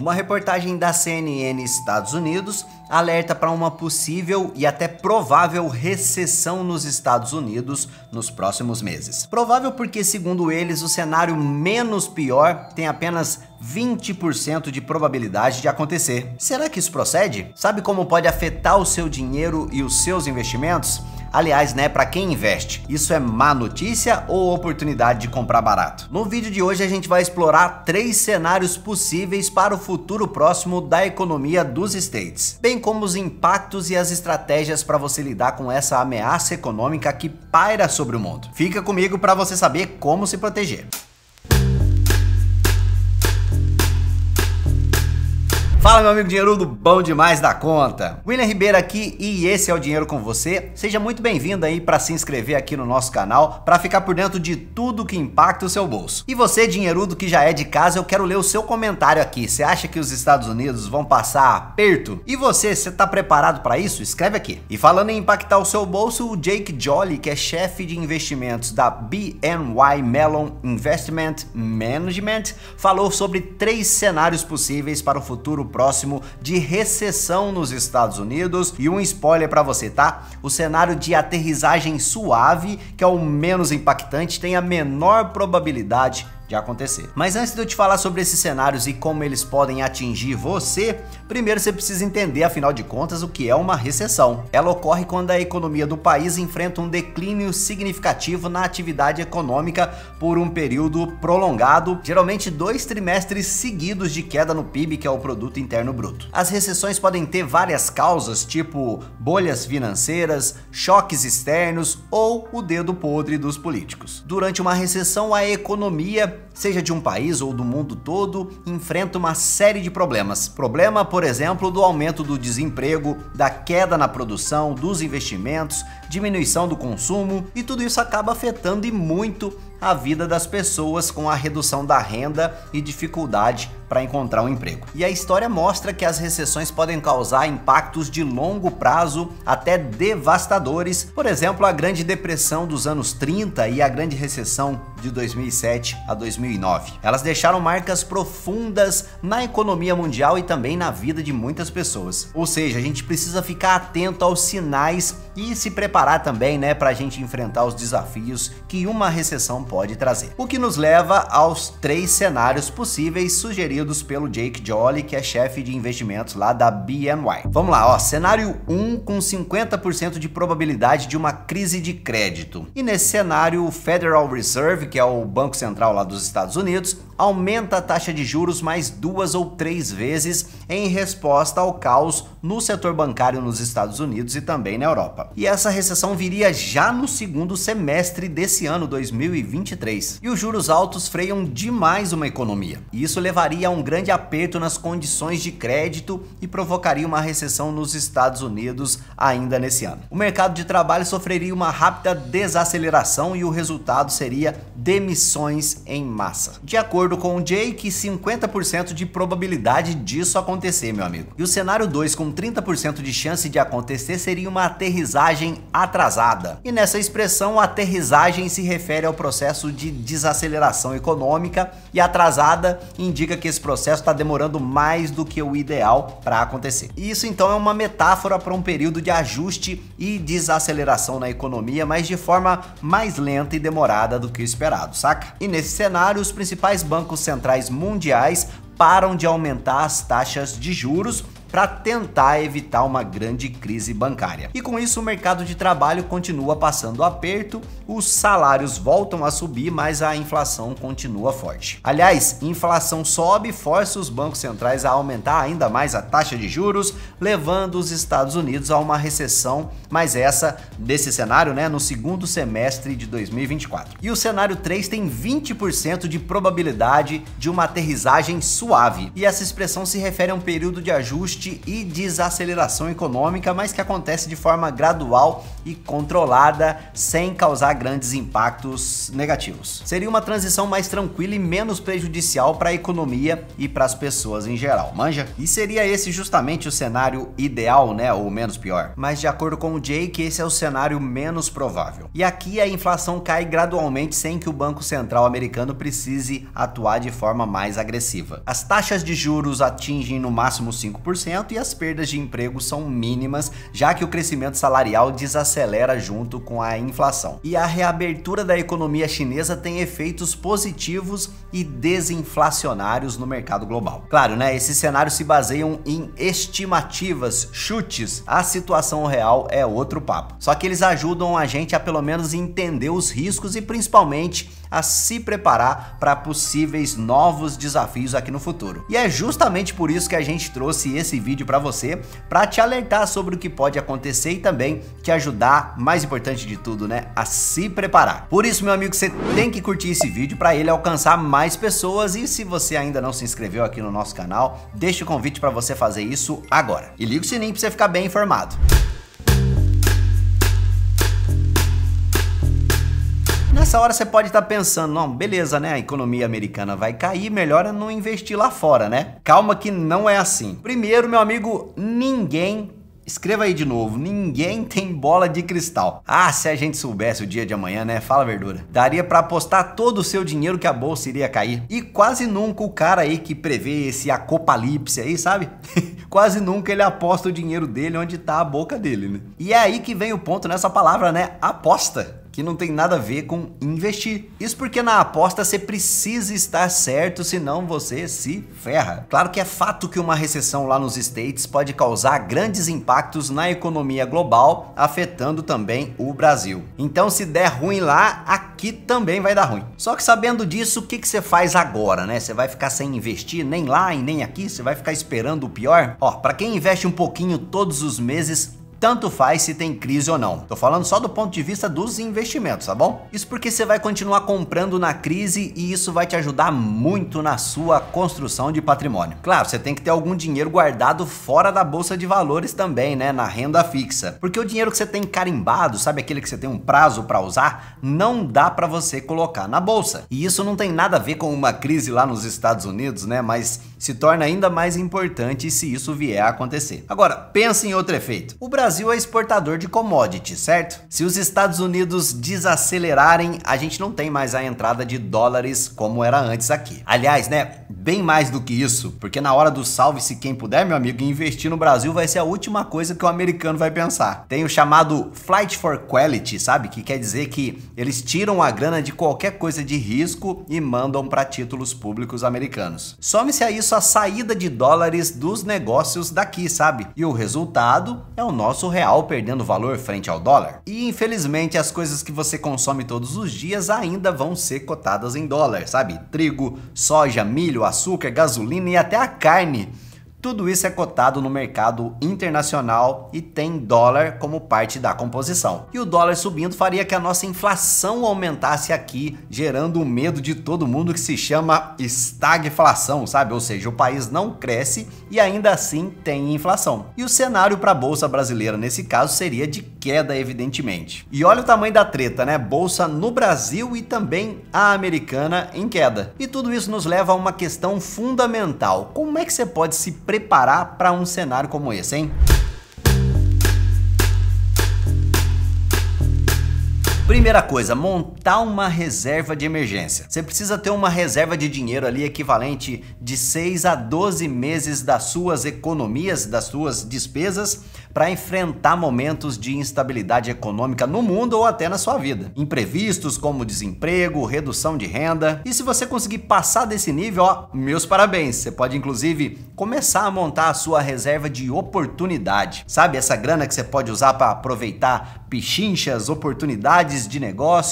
Uma reportagem da CNN Estados Unidos alerta para uma possível e até provável recessão nos Estados Unidos nos próximos meses. Provável porque, segundo eles, o cenário menos pior tem apenas 20% de probabilidade de acontecer. Será que isso procede? Sabe como pode afetar o seu dinheiro e os seus investimentos? Aliás, para quem investe, isso é má notícia ou oportunidade de comprar barato? No vídeo de hoje a gente vai explorar 3 cenários possíveis para o futuro próximo da economia dos States, bem como os impactos e as estratégias para você lidar com essa ameaça econômica que paira sobre o mundo. Fica comigo para você saber como se proteger. Fala, meu amigo dinheirudo, bom demais da conta. William Ribeiro aqui e esse é o Dinheiro com Você. Seja muito bem-vindo aí para se inscrever aqui no nosso canal, para ficar por dentro de tudo que impacta o seu bolso. E você, dinheirudo que já é de casa, eu quero ler o seu comentário aqui. Você acha que os Estados Unidos vão passar aperto? E você tá preparado para isso? Escreve aqui. E falando em impactar o seu bolso, o Jake Jolly, que é chefe de investimentos da BNY Mellon Investment Management, falou sobre 3 cenários possíveis para o futuro próximo de recessão nos Estados Unidos. E um spoiler para você, tá? O cenário de aterrissagem suave, que é o menos impactante, tem a menor probabilidade de acontecer. Mas antes de eu te falar sobre esses cenários e como eles podem atingir você, primeiro você precisa entender, afinal de contas, o que é uma recessão. Ela ocorre quando a economia do país enfrenta um declínio significativo na atividade econômica por um período prolongado, geralmente 2 trimestres seguidos de queda no PIB, que é o Produto Interno Bruto. As recessões podem ter várias causas, tipo bolhas financeiras, choques externos ou o dedo podre dos políticos. Durante uma recessão, a economia, seja de um país ou do mundo todo, enfrenta uma série de problemas. Problema, por exemplo, do aumento do desemprego, da queda na produção, dos investimentos, diminuição do consumo, e tudo isso acaba afetando e muito a vida das pessoas, com a redução da renda e dificuldade para encontrar um emprego. E a história mostra que as recessões podem causar impactos de longo prazo até devastadores, por exemplo, a Grande Depressão dos anos 30 e a Grande Recessão de 2007 a 2009. Elas deixaram marcas profundas na economia mundial e também na vida de muitas pessoas. Ou seja, a gente precisa ficar atento aos sinais e se preparar também, para a gente enfrentar os desafios que uma recessão pode trazer. O que nos leva aos 3 cenários possíveis sugeridos pelo Jake Jolly, que é chefe de investimentos lá da BNY. Vamos lá, cenário 1 com 50% de probabilidade de uma crise de crédito. E nesse cenário, o Federal Reserve, que é o Banco Central lá dos Estados Unidos, aumenta a taxa de juros mais 2 ou 3 vezes em resposta ao caos no setor bancário nos Estados Unidos e também na Europa. E essa recessão viria já no segundo semestre desse ano, 2023. E os juros altos freiam demais uma economia. E isso levaria a um grande aperto nas condições de crédito e provocaria uma recessão nos Estados Unidos ainda nesse ano. O mercado de trabalho sofreria uma rápida desaceleração e o resultado seria demissões em massa. De acordo com o Jake, 50% de probabilidade disso acontecer, meu amigo. E o cenário 2, com 30% de chance de acontecer, seria uma aterrissagem atrasada. E nessa expressão, a aterrissagem se refere ao processo de desaceleração econômica, e atrasada indica que esse processo está demorando mais do que o ideal para acontecer. E isso então é uma metáfora para um período de ajuste e desaceleração na economia, mas de forma mais lenta e demorada do que o esperado, saca? E nesse cenário, os principais bancos centrais mundiais param de aumentar as taxas de juros para tentar evitar uma grande crise bancária. E com isso o mercado de trabalho continua passando aperto, os salários voltam a subir, mas a inflação continua forte. Aliás, inflação sobe e força os bancos centrais a aumentar ainda mais a taxa de juros, levando os Estados Unidos a uma recessão, mas essa desse cenário, no segundo semestre de 2024. E o cenário 3 tem 20% de probabilidade de uma aterrissagem suave. E essa expressão se refere a um período de ajuste ajuste e desaceleração econômica, mas que acontece de forma gradual e controlada, sem causar grandes impactos negativos. Seria uma transição mais tranquila e menos prejudicial para a economia e para as pessoas em geral, manja? E seria esse justamente o cenário ideal, né, ou menos pior. Mas de acordo com o Jake, esse é o cenário menos provável. E aqui a inflação cai gradualmente sem que o Banco Central americano precise atuar de forma mais agressiva. As taxas de juros atingem no máximo 5% e as perdas de emprego são mínimas, já que o crescimento salarial desacelera junto com a inflação. E a reabertura da economia chinesa tem efeitos positivos e desinflacionários no mercado global. Claro, né? Esses cenários se baseiam em estimativas, chutes. A situação real é outro papo. Só que eles ajudam a gente a pelo menos entender os riscos e principalmente a se preparar para possíveis novos desafios aqui no futuro. E é justamente por isso que a gente trouxe esse vídeo para você, para te alertar sobre o que pode acontecer e também te ajudar, mais importante de tudo, né, a se preparar. Por isso, meu amigo, você tem que curtir esse vídeo para ele alcançar mais pessoas, e se você ainda não se inscreveu aqui no nosso canal, deixa o convite para você fazer isso agora. E liga o sininho para você ficar bem informado. Nessa hora você pode estar pensando, não, beleza, né? A economia americana vai cair, melhor é não investir lá fora, né? Calma que não é assim. Primeiro, meu amigo, escreva aí de novo, ninguém tem bola de cristal. Ah, se a gente soubesse o dia de amanhã, né? Fala a verdura. Daria pra apostar todo o seu dinheiro que a bolsa iria cair. E quase nunca o cara aí que prevê esse apocalipse aí, sabe? Quase nunca ele aposta o dinheiro dele onde tá a boca dele, né? E é aí que vem o ponto nessa palavra, né? Aposta. Que não tem nada a ver com investir. Isso porque na aposta você precisa estar certo, senão você se ferra. Claro que é fato que uma recessão lá nos States pode causar grandes impactos na economia global, afetando também o Brasil. Então, se der ruim lá, aqui também vai dar ruim. Só que sabendo disso, o que você faz agora, né? Você vai ficar sem investir nem lá e nem aqui? Você vai ficar esperando o pior? Ó, para quem investe um pouquinho todos os meses, tanto faz se tem crise ou não. Tô falando só do ponto de vista dos investimentos, tá bom? Isso porque você vai continuar comprando na crise e isso vai te ajudar muito na sua construção de patrimônio. Claro, você tem que ter algum dinheiro guardado fora da bolsa de valores também, né? Na renda fixa. Porque o dinheiro que você tem carimbado, sabe aquele que você tem um prazo para usar, não dá para você colocar na bolsa. E isso não tem nada a ver com uma crise lá nos Estados Unidos, né? Mas se torna ainda mais importante se isso vier a acontecer. Agora, pensa em outro efeito. O Brasil é exportador de commodities, certo? Se os Estados Unidos desacelerarem, a gente não tem mais a entrada de dólares como era antes aqui. Aliás, né, bem mais do que isso, porque na hora do salve-se quem puder, meu amigo, investir no Brasil vai ser a última coisa que o americano vai pensar. Tem o chamado Flight for Quality, sabe? Que quer dizer que eles tiram a grana de qualquer coisa de risco e mandam para títulos públicos americanos. Some-se a isso a saída de dólares dos negócios daqui, sabe? E o resultado é o nosso real perdendo valor frente ao dólar. E infelizmente as coisas que você consome todos os dias ainda vão ser cotadas em dólar, sabe? Trigo, soja, milho, açúcar, gasolina e até a carne. Tudo isso é cotado no mercado internacional e tem dólar como parte da composição. E o dólar subindo faria que a nossa inflação aumentasse aqui, gerando o medo de todo mundo que se chama estagflação, sabe? Ou seja, o país não cresce e ainda assim tem inflação. E o cenário para a bolsa brasileira nesse caso seria de queda, evidentemente. E olha o tamanho da treta, né? Bolsa no Brasil e também a americana em queda. E tudo isso nos leva a uma questão fundamental. Como é que você pode se preparar para um cenário como esse, hein? Primeira coisa, montar uma reserva de emergência. Você precisa ter uma reserva de dinheiro ali equivalente de 6 a 12 meses das suas economias, das suas despesas, para enfrentar momentos de instabilidade econômica no mundo ou até na sua vida. Imprevistos como desemprego, redução de renda. E se você conseguir passar desse nível, ó, meus parabéns. Você pode inclusive começar a montar a sua reserva de oportunidade. Sabe essa grana que você pode usar para aproveitar pichinchas, oportunidades de negócio? Por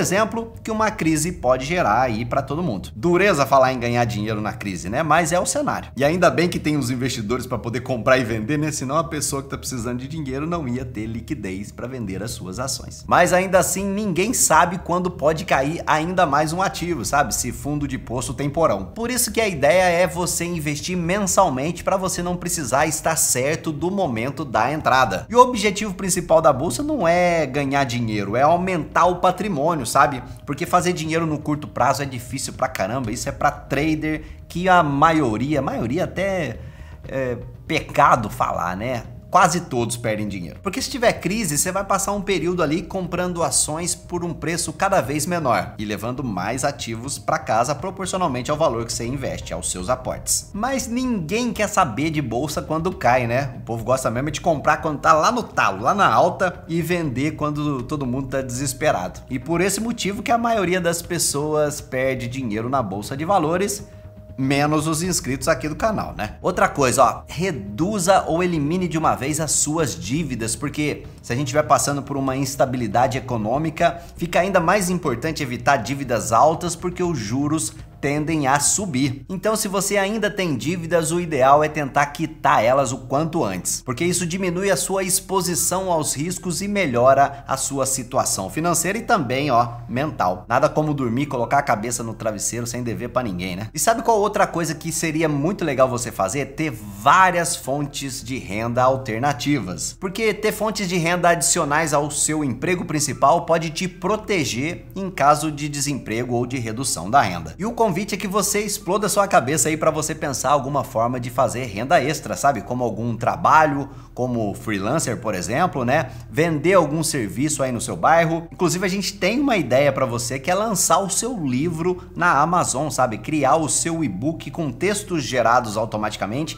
exemplo, que uma crise pode gerar aí para todo mundo. Dureza falar em ganhar dinheiro na crise, né? Mas é o cenário. E ainda bem que tem os investidores para poder comprar e vender, né? Senão a pessoa que tá precisando de dinheiro não ia ter liquidez para vender as suas ações. Mas ainda assim, ninguém sabe quando pode cair ainda mais um ativo, sabe? Se fundo de poço tem porão. Por isso que a ideia é você investir mensalmente para você não precisar estar certo do momento da entrada. E o objetivo principal da bolsa não é ganhar dinheiro, é aumentar o patrimônio, sabe? Porque fazer dinheiro no curto prazo é difícil pra caramba, isso é pra trader que a maioria até é pecado falar, né? Quase todos perdem dinheiro. Porque se tiver crise, você vai passar um período ali comprando ações por um preço cada vez menor e levando mais ativos para casa proporcionalmente ao valor que você investe, aos seus aportes. Mas ninguém quer saber de bolsa quando cai, né? O povo gosta mesmo de comprar quando tá lá no talo, lá na alta, e vender quando todo mundo tá desesperado. E por esse motivo que a maioria das pessoas perde dinheiro na bolsa de valores, menos os inscritos aqui do canal, né? Outra coisa, ó, reduza ou elimine de uma vez as suas dívidas, porque se a gente estiver passando por uma instabilidade econômica, fica ainda mais importante evitar dívidas altas, porque os juros tendem a subir. Então, se você ainda tem dívidas, o ideal é tentar quitar elas o quanto antes, porque isso diminui a sua exposição aos riscos e melhora a sua situação financeira e também, ó, mental. Nada como dormir, colocar a cabeça no travesseiro sem dever pra ninguém, né? E sabe qual outra coisa que seria muito legal você fazer? Ter várias fontes de renda alternativas. Porque ter fontes de renda adicionais ao seu emprego principal pode te proteger em caso de desemprego ou de redução da renda. E o convite é que você exploda sua cabeça aí para você pensar alguma forma de fazer renda extra, sabe? Como algum trabalho, como freelancer, por exemplo, né? Vender algum serviço aí no seu bairro. Inclusive, a gente tem uma ideia para você que é lançar o seu livro na Amazon, sabe? Criar o seu e-book com textos gerados automaticamente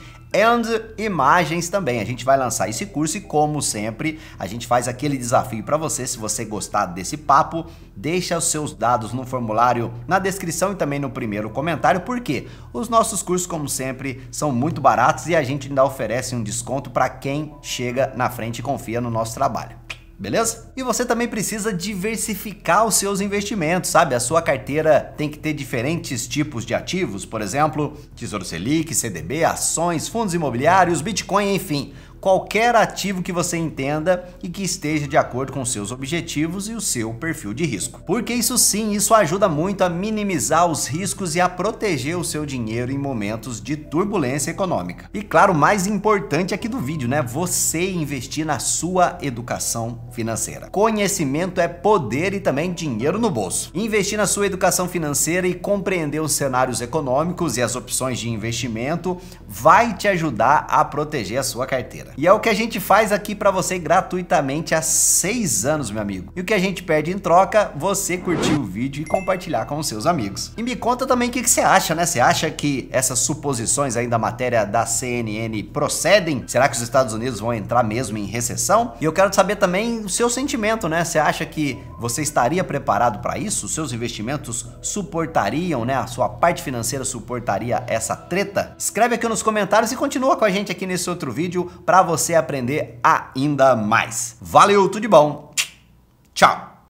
e imagens também. A gente vai lançar esse curso e, como sempre, a gente faz aquele desafio para você. Se você gostar desse papo, deixa os seus dados no formulário na descrição e também no primeiro comentário, porque os nossos cursos, como sempre, são muito baratos e a gente ainda oferece um desconto para quem chega na frente e confia no nosso trabalho. Beleza? E você também precisa diversificar os seus investimentos, sabe? A sua carteira tem que ter diferentes tipos de ativos, por exemplo, Tesouro Selic, CDB, ações, fundos imobiliários, Bitcoin, enfim. Qualquer ativo que você entenda e que esteja de acordo com seus objetivos e o seu perfil de risco. Porque isso sim, isso ajuda muito a minimizar os riscos e a proteger o seu dinheiro em momentos de turbulência econômica. E claro, o mais importante aqui do vídeo, né? Você investir na sua educação financeira. Conhecimento é poder e também dinheiro no bolso. Investir na sua educação financeira e compreender os cenários econômicos e as opções de investimento vai te ajudar a proteger a sua carteira. E é o que a gente faz aqui para você gratuitamente há 6 anos, meu amigo. E o que a gente pede em troca, você curtir o vídeo e compartilhar com os seus amigos. E me conta também o que você acha, né? Você acha que essas suposições aí da matéria da CNN procedem? Será que os Estados Unidos vão entrar mesmo em recessão? E eu quero saber também o seu sentimento, né? Você acha que você estaria preparado para isso? Os seus investimentos suportariam, né? A sua parte financeira suportaria essa treta? Escreve aqui nos comentários e continua com a gente aqui nesse outro vídeo para você aprender ainda mais. Valeu, tudo de bom. Tchau.